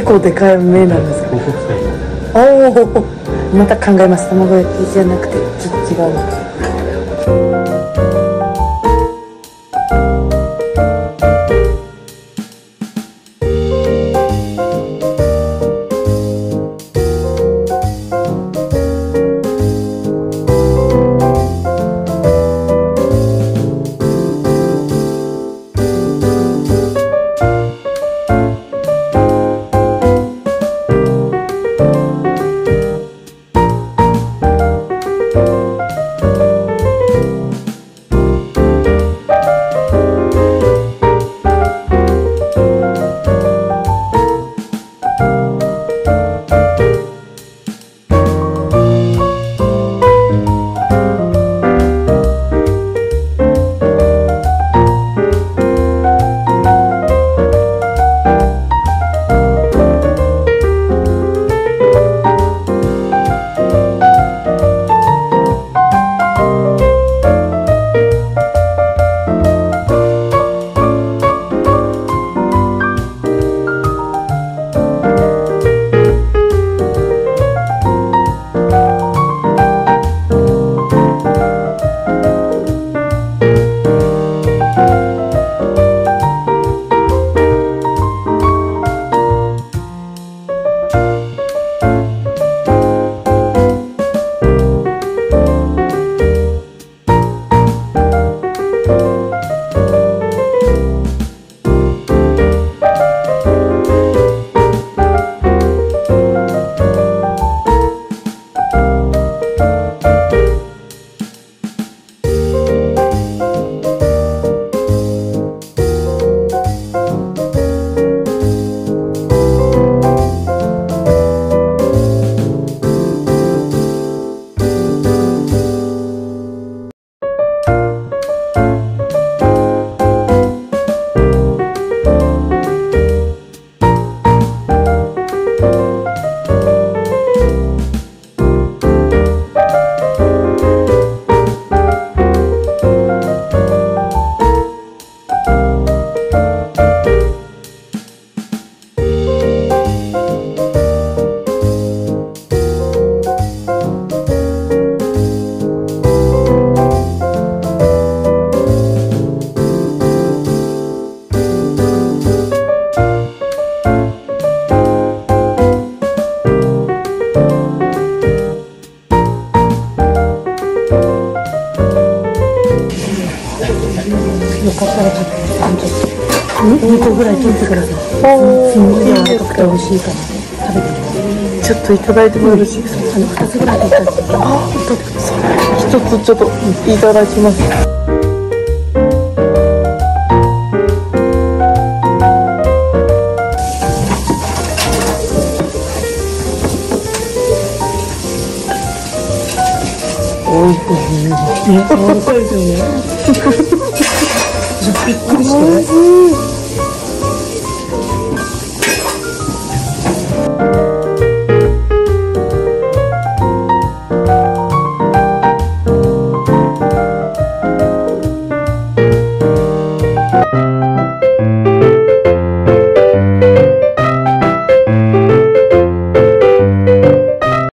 結構でかい目なんですか。おお、また考えます。卵焼きじゃなくてちょっと違うの。よかったらちょっと2個ぐらい取ってください。すんごい柔らかくて美味しいから食べてみて。ちょっといただいてもよろしいですか。2つぐらい取ってください。1つちょっといただきます。おいしいね。柔らかいですよね。びっくりして。